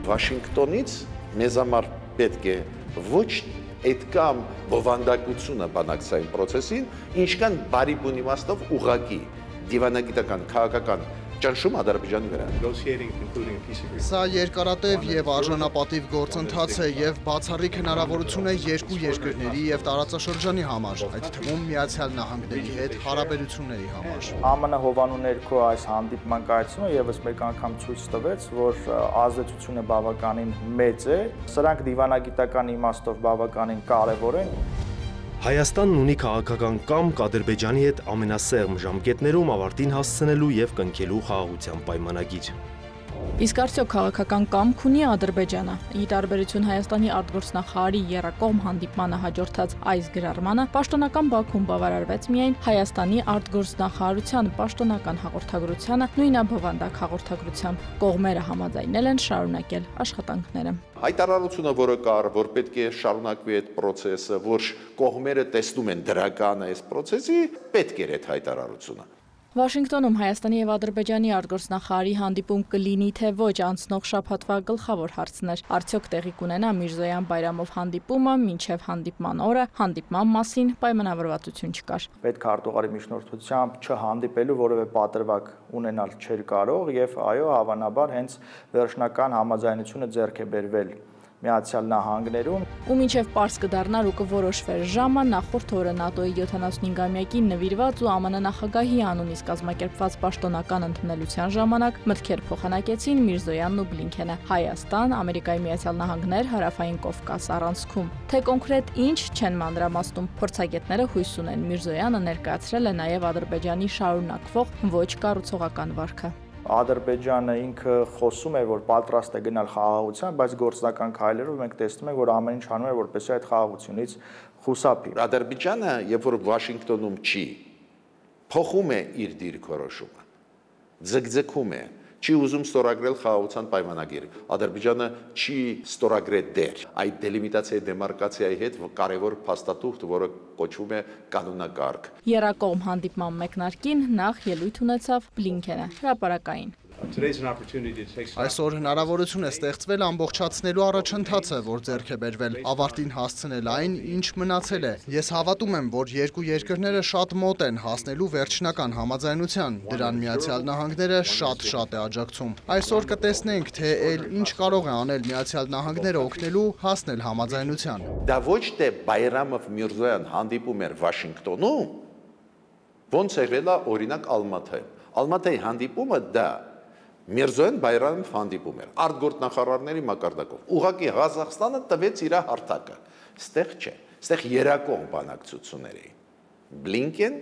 Վաշինգտոնից մեզ համար պետք է ոչ այդքան բովանդակությունը բանակցային process-ին, ինչքան բարի բուն իմաստով ուղղակի դիվանագիտական քաղաքական ճնշում Ադրբեջանի վրա։ Սա երկարատև եւ արժանապատիվ գործընթաց է եւ բացառիկ հնարավորություն է երկու երկրների եւ տարածաշրջանի համար, այդ թվում Միացյալ Նահանգների հետ հարաբերությունների համար։ ԱՄՆ հովանու ներքո այս հանդիպման կայացումը եւս մեկ անգամ ցույց տվեց, որ ազդեցությունը բավականին մեծ է, սրանք դիվանագիտական իմաստով բավականին կարեւոր են։ Հայաստանն ունի քաղաքական կամք Ադրբեջանի հետ ամենասեղմ ժամկետներում ավարտին հասցնելու եւ կնքելու խաղաղության պայմանագիր։ Իսկ արդյոք քաղաքական կամք ունի Ադրբեջանը։ Ի տարբերություն Հայաստանի արտգործնախարարի եռակողմ հանդիպմանը հաջորդած այս գրառմանը, պաշտոնական Բաքուն բավարարվեց միայն Հայաստանի արտգործնախարարության պաշտոնական հաղորդագրությանը, նույնաբովանդակ հաղորդագրությամբ։ Կողմերը համաձայնել են շարունակել աշխատանքները։ Հայտարարությունը, որը կար, որ պետք է շարունակվի այդ process-ը, որ կողմերը տեսնում են դրական այս process-ի, պետք էր այդ հայտարարությունը։ Վաշինգտոնում Հայաստանի եւ Ադրբեջանի արտգործնախարարի հանդիպում կլինի թե ոչ անցնող շաբաթվա գլխավոր հարցն էր։ Արդյոք տեղի կունենա Միրզոյան Բայրամով հանդիպումը, մինչև հանդիպման օրը, հանդիպման մասին պայմանավորվածություն չկար։ Պետք արտուղարի միջնորդությամբ չհանդիպելու որևէ պատրվակ ունենալ չէր կարող եւ այո, հավանաբար հենց վերջնական համաձայնությունը ձեռք է բերվել Միացյալ Նահանգներում։ Ու մինչև պարզ կդառնար ու կորոշվեր ժամը, նախորդ օրը ՆԱՏՕ-ի 75-ամյակին նվիրված ու ԱՄՆ նախագահի անունից կազմակերպված պաշտոնական ընդունելության ժամանակ մտքեր փոխանակեցին Միրզոյանն ու Բլինքենը։ Հայաստան, Ամերիկայի Միացյալ Նահանգներ, Հարավային Կովկաս առանցքում։ Թե կոնկրետ ինչ չեն մանրամասնում, փորձագետները հույս ունեն Միրզոյանը ներկայացրել է նաև Ադրբեջանի շարունակվող ոչ կառուցողական վարքը։ Ադրբեջանը ինքը խոսում է, որ պատրաստ է գնալ խաղաղության, բայց գործնական քայլերով մենք տեսնում ենք, որ ամեն ինչ անում է, որպեսզի այդ խաղաղությունից խուսափի։ Ադրբեջանը, երբ որ Վաշինգտոնում չի, փոխում է իր դիրքորոշումը, ձգձգում է, չի ուզում ստորագրել խաղաղության պայմանագիր։ Ադրբեջանը չի ստորագրել դեռ այդ դելիմիտացիայի դեմարկացիայի հետ կարևոր փաստաթուղթ, որը կոչվում է կանոնակարգ։ Եռակողմ հանդիպման մեկնարկին նախ ելույթ ունեցավ Բլինքենը, հրապարակային։ Այսօր հնարավորություն է ստեղծվել ամբողջացնելու առաջընթացը, որ ձեռք է բերվել, ավարտին հասցնել այն, ինչ մնացել է։ Ես հավատում եմ, որ երկու երկրները շատ մոտ են հասնելու վերջնական համաձայնության, դրան Միացյալ Նահանգները շատ է աջակցում։ Այսօր կտեսնենք, թե ինչ կարող է անել Միացյալ Նահանգները օգնելու հասնել համաձայնության։ Դա ոչ թե Բայրամով Միրզոյան հանդիպում էր Վաշինգտոնում, ոնց եղել է օրինակ Ալմաթայում։ Ալմաթայի հանդիպումը դա Միրզոյան Բայրամով հանդիպում էր արտգործնախարարների մակարդակով։ Ուղղակի Ղազախստանը տվեց իր հարթակը։ Ստեղ չէ, ստեղ երակող բանակցություններ էին։ Բլինքեն,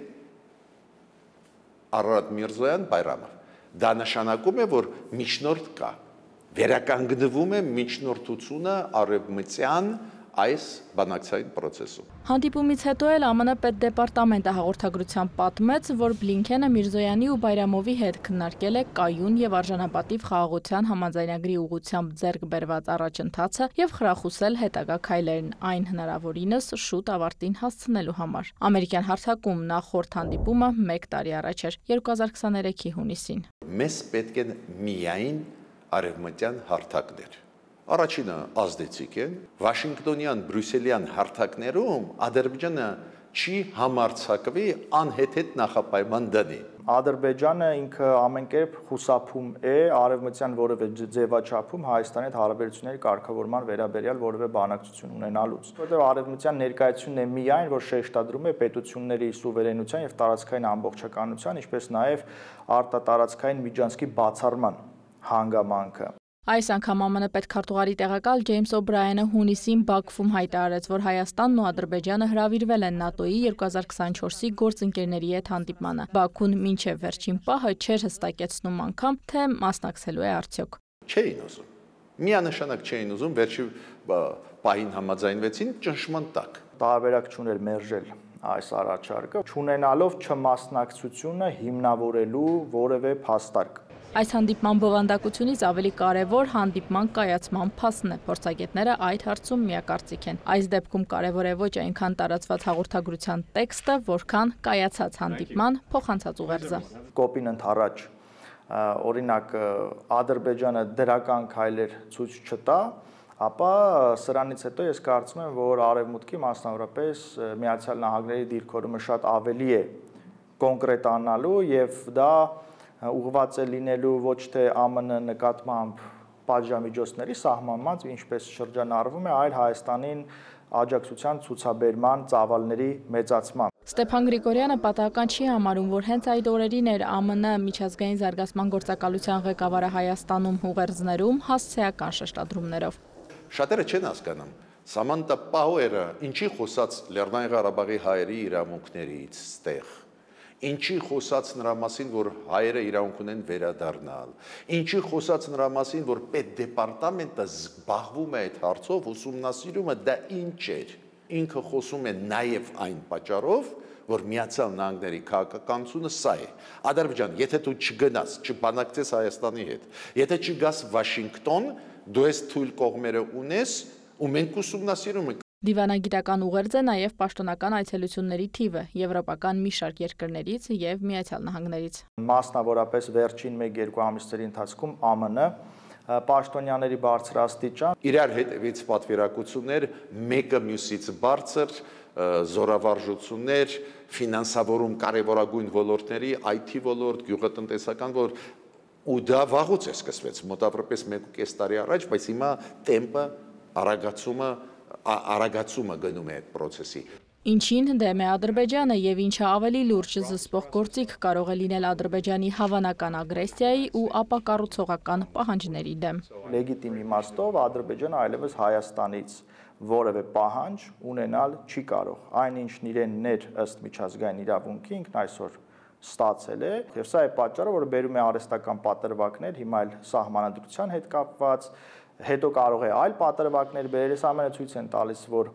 Արարատ Միրզոյան Բայրամով։ Դա նշանակում է, որ միջնորդ կա։ Վերականգնվում է միջնորդությունը արևմտյան այս բանակցային process-ում։ Հանդիպումից հետո էլ ԱՄՆ պետդեպարտամենտը հաղորդագրությամբ պատմեց, որ Բլինքենը Միրզոյանի ու Բայրամովի հետ քննարկել է կայուն եւ արժանապատիվ խաղաղության համաձայնագրի ուղղությամբ ձեռք բերված առաջընթացը եւ խրախուսել հետագա քայլերն այն հնարավորինս շուտ ավարտին հասցնելու համար։ Ամերիկյան հարթակում նախորդ հանդիպումը 1 տարի առաջ էր, 2023-ի հունիսին։ Մեզ պետք են միայն արևմտյան հարթակներ։ Առաջինը ազդեցիկ են, Վաշինգտոնյան, Բրյուսելյան հարթակներում Ադրբեջանը չի համարձակվի անհեթեթ նախապայման դնի։ Ադրբեջանը ինքը ամեն կերպ խուսափում է արևմտյան որևէ ձևաչափում Հայաստանի հետ հարաբերությունների կարգավորման վերաբերյալ որևէ բանակցություն ունենալուց։ Որտեղ արևմտյան ներկայությունն է միայն, որ շեշտադրում է պետությունների սուվերենության եւ տարածքային ամբողջականության, ինչպես նաեւ արտատարածքային միջանցքի բացառման հանգամանքը։ Այս անգամ ԱՄՆ պետքարտուղարի տեղակալ Ջեյմս Օբրայենը հունիսին Բաքվում հայտարարեց, որ Հայաստանն ու Ադրբեջանը հրավիրվել են ՆԱՏՕ-ի 2024-ի գործընկերների հետ հանդիպմանը։ Բաքուն մինչև վերջին պահը չէր հստակեցնում անգամ, թե մասնակցելու է արդյոք։ Չէին ուզում։ Միանշանակ չէին ուզում, վերջի պահին համաձայնվեցին ճնշման տակ։ Տարբերակ չուներ մերժել այս առաջարկը, չունենալով չմասնակցությունը հիմնավորելու որևէ փաստարկ։ Այս հանդիպման բովանդակությունից ավելի կարևոր հանդիպման կայացման փաստն է։ Փորձագետները այդ հարցում միակարծիք են։ Այս դեպքում կարևոր է ոչ այնքան տարածված հաղորդագրության տեքստը, որքան կայացած հանդիպման փոխանցած ուղերձը։ Կոպին ընդառաջ օրինակ Ադրբեջանը դրական քայլեր ցույց չտա, ապա սրանից հետո ես կարծում եմ, որ Արևմուտքի մասնավորապես Միացյալ Նահանգների դիրքորումը շատ ավելի է կոնկրետանալու եւ դա ուղղված է լինելու ոչ թե ԱՄՆ նկատմամբ պատժամիջոցների սահմանված, ինչպես շրջանառվում է, այլ Հայաստանին աջակցության ցուցաբերման ծավալների մեծացման։ Ստեփան Գրիգորյանը պատահական չի համարում, որ հենց այդ օրերին էր ԱՄՆ միջազգային զարգացման գործակալության ղեկավարը Հայաստանում ուղերձներում հասցեական շեշտադրումներով։ Շատերը չեն հասկանում, Սամանտա Պաուերը ինչի խոսած Լեռնային Ղարաբաղի հայերի իրավունքներից ստեղ, ինչի խոսած նրա մասին, որ հայերը իրավունք ունեն վերադառնալ, ինչի խոսած նրա մասին, որ պետդեպարտամենտը զբաղվում է այդ հարցով, ուսումնասիրում է դա ինչ էր, ինքը խոսում է նաև այն պատճառով, որ Միացյալ Նահանգների քաղաքականությունը սա է։ Ադրբեջան, եթե դու չգնաս, չբանակցես Հայաստանի հետ, եթե չգաս Վաշինգտոն, դու ես թույլ կողմերը ունես ու մենք ուսումնասիրում ենք։ Դիվանագիտական ուղերձ է նաև պաշտոնական այցելությունների թիվը եվրոպական մի շարք երկրներից եւ Միացյալ Նահանգներից։ Մասնավորապես վերջին 1-2 ամիսների ընթացքում ԱՄՆ պաշտոնյաների բարձրաստիճան իրար հետևից պատվիրակություններ, մեկը մյուսից բարձր, զորավարժություններ, ֆինանսավորում կարևորագույն ոլորտների, IT ոլորտ, գյուղատնտեսական ոլորտ, ու դա վաղուց է սկսվեց, մոտավորապես 1.5 տարի առաջ, բայց հիմա տեմպը, արագացումը գնում է այդ process-ի։ Ինչին դեմ է Ադրբեջանը եւ ինչը ավելի լուրջ զսպող գործիք կարող է լինել Ադրբեջանի հավանական ագրեսիայի ու ապակառուցողական պահանջների դեմ։ Լեգիտիմ իմաստով Ադրբեջանը այլևս Հայաստանից որևէ պահանջ ունենալ չի կարող։ Այնինչն իրեն ներ ըստ միջազգային իրավունքի ինքն այսօր ստացել է, եւ սա է պատճառը, որը բերում է արհեստական պատրվակներ, հիմա այլ սահմանադրության հետ կապված, հետո կարող է այլ պատրվակներ բերել, այս ամենը ցույց են տալիս, որ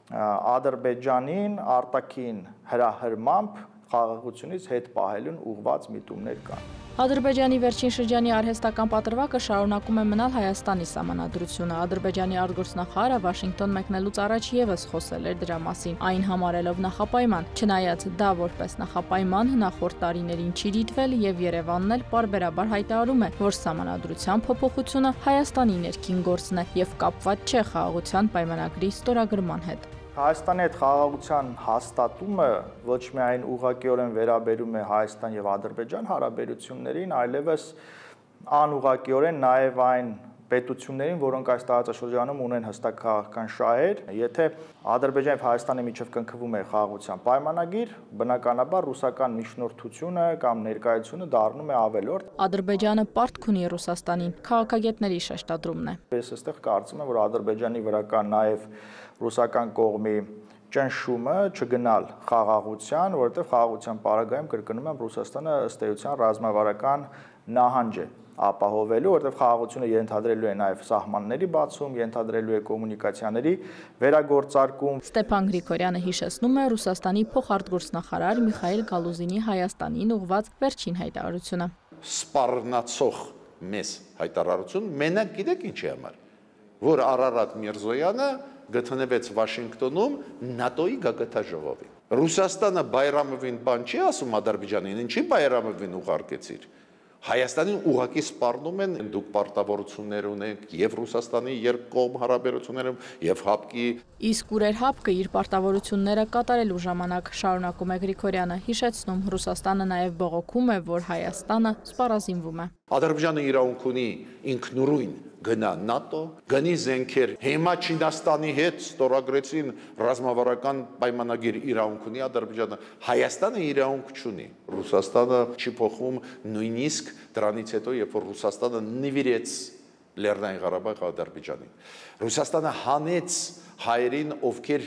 Ադրբեջանին արտաքին հրահրմամբ խաղաղությունից հետ պահելուն ուղղված միտումներ կան։ Ադրբեջանի վերջին շրջանի արհեստական պատրվակը շարունակում է մնալ Հայաստանի սահմանադրությունը։ Ադրբեջանի արտգործնախարարը Վաշինգտոն մեկնելուց առաջ եւս խոսել էր դրա մասին, այն համարելով նախապայման։ Չնայած դա որպես նախապայման նախորդ տարիներին չի դիտվել եւ Երևանն էլ պարբերաբար հայտարարում է, որ սահմանադրության փոփոխությունը Հայաստանի ներքին գործն է եւ կապված չէ խաղաղության պայմանագրի ստորագրման հետ։ Հայաստանի հետ խաղաղության հաստատումը ոչ միայն ուղղակիորեն վերաբերում է Հայաստան եւ Ադրբեջան հարաբերություններին, այլևս անուղղակիորեն նաեւ այն պետություններին, որոնք այս տարածաշրջանում ունեն հստակ քաղաքական շահեր, եթե Ադրբեջանի եւ Հայաստանի միջև կնքվում է խաղաղության պայմանագիր, բնականաբար ռուսական միջնորդությունը կամ ներկայությունը դառնում է ավելորդ։ Ադրբեջանը պարտք ունի Ռուսաստանին, քաղաքագետների շեշտադրումն է։ Ես այստեղ կարծում եմ, որ Ադրբեջանի վրա կա նաեւ ռուսական կողմի ճնշումը չգնալ խաղաղության, որովհետև խաղաղության պարագայում կրկնում եմ Ռուսաստանը ըստ էության ռազմավարական նահանջ է ապահովելու, որովհետև խաղաղությունը ենթադրելու է նաև սահմանների բացում, ենթադրելու է կոմունիկացիաների վերագործարկում։ Ստեփան Գրիգորյանը հիշեցնում է Ռուսաստանի փոխարտգործնախարար Միխայիլ Գալուզինի Հայաստանին ուղղված վերջին հայտարարությունը։ Սպառնացող մեծ հայտարարություն, մենակ գիտեք ինչի համար, որ Արարատ Միրզոյանը գտնվեց Վաշինգտոնում ՆԱՏՕ-ի գագաթաժողովին։ Ռուսաստանը Բայրամովին բան չի ասում Ադրբեջանին, ինչի Բայրամովին ուղարկեցիր։ Հայաստանին ուղղակի սպառնում են, դուք պարտավորություններ ունեք եւ Ռուսաստանի երկկողմ հարաբերություններում եւ ՀԱՊԿ-ի։ Իսկ Ուրեր ՀԱՊԿ-ը իր պարտավորությունները կատարելու ժամանակ շարունակում է Գրիգորյանը, հիշեցնում Ռուսաստանը նաեւ բողոքում է, որ Հայաստանը սպառազինվում է։ Ադրբեջանը իրավունք ունի ինքնուրույն գնա ՆԱՏՕ, գնի զենքեր։ Հիմա Չինաստանի հետ ստորագրեցին ռազմավարական պայմանագիր, իրավունք ունի Ադրբեջանը, Հայաստանը իրավունք չունի։ Ռուսաստանը չի փոխվում նույնիսկ դրանից հետո, երբ որ Ռուսաստանը նվիրեց Լեռնային Ղարաբաղ Ադրբեջանին։ Ռուսաստանը հանեց հայերին, ովքեր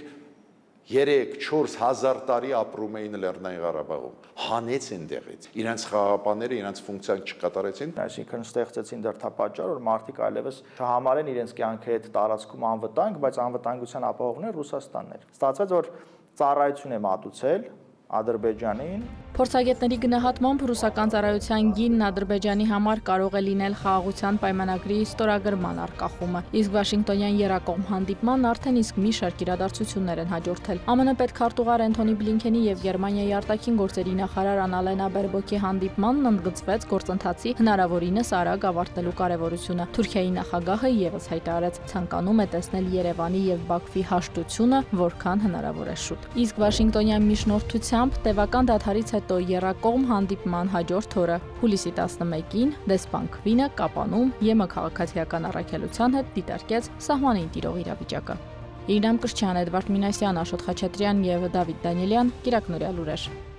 3-4 հազար տարի ապրում էին Լեռնային Ղարաբաղում, հանեց այնտեղից, իրենց խաղաղապահները իրենց ֆունկցիան չկատարեցին։ Այսինքն ստեղծեցին դրդապատճառ, որ մարդիկ այլևս չհամարեն իրենց կյանքի հետ տարածքում անվտանգ, բայց անվտանգության ապահովողն է Ռուսաստանն էր։ Ստացվեց, որ ծառայություն է մատուցել Ադրբեջանին։ Փորձագետների գնահատմամբ ռուսական ծառայության գինն Ադրբեջանի համար կարող է լինել խաղաղության պայմանագրի ստորագրման առկախումը, իսկ Վաշինգտոնյան եռակողմ հանդիպման արդեն իսկ մի շարք իրադարձություններ են հաջորդել։ ԱՄՆ պետքարտուղար Էնթոնի Բլինքենի եւ Գերմանիայի արտաքին գործերի նախարար Աննալենա Բերբոկի հանդիպմանն ընդգծվեց գործընթացի հնարավորինս արագ ավարտելու կարևորությունը։ Թուրքիայի նախագահը եւս հայտարարեց, ցանկանում է տեսնել Երևանի եւ Բաքվի հաշտությունը որքան հնարավոր է շուտ։ Իսկ Վաշինգտոնյան միջնորդությամբ տևական դադարից հետո եռակողմ հանդիպման հաջորդ օրը հուլիսի 11-ին դեսպան Քվինը Կապանում ԵՄ քաղաքացիական առաքելության հետ դիտարկեց սահմանին տիրող իրավիճակը։ Իրինամ Կրչյան, Էդվարդ Մինասյան, Աշոտ Խաչատրյան եւ Դավիթ Դանիելյան, Կիրակնորյալ լուրեր։